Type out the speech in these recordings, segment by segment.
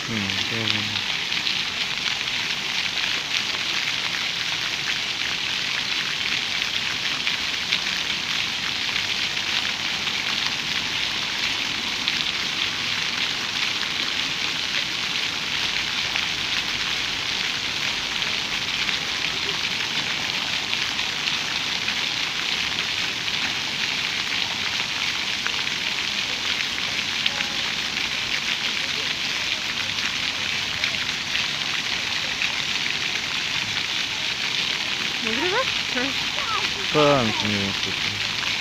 Dobra. Nagrywasz? Pan, nie wiem co to.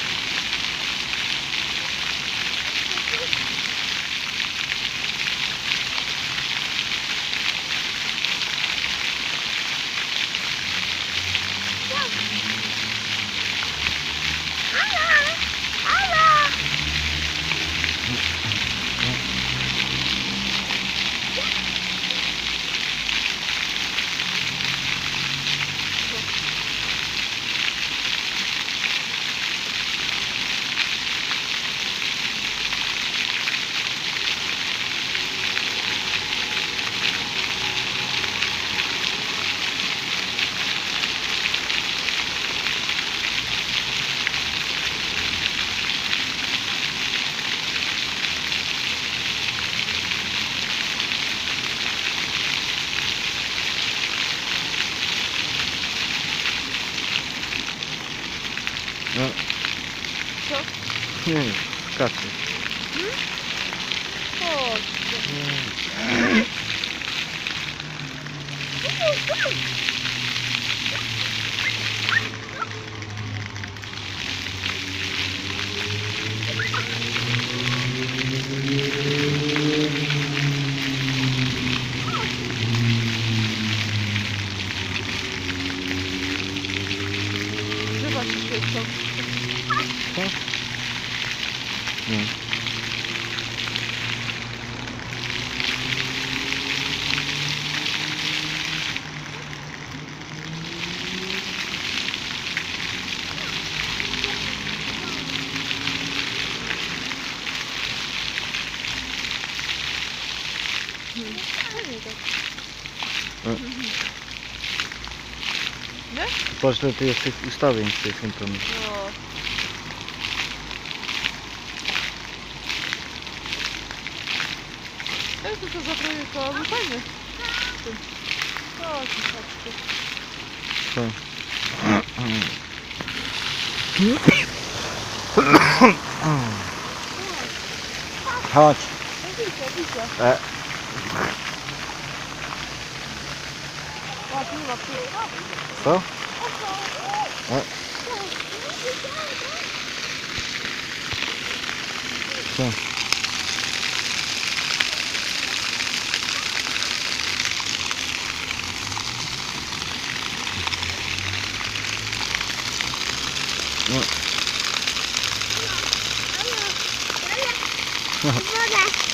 No. Co? Nie wiem, skacze. Chodź. Drzewa się świecą. Co? Nie. No. Nie? Patrz, ile tu jest tych ustawień w tej fontannie. No. Jak to zaprojektowały? Fajnie. Chodź, chodź. Co? Chodź. Widzę. Ładnie, ładnie. Co? Co? No. Woda.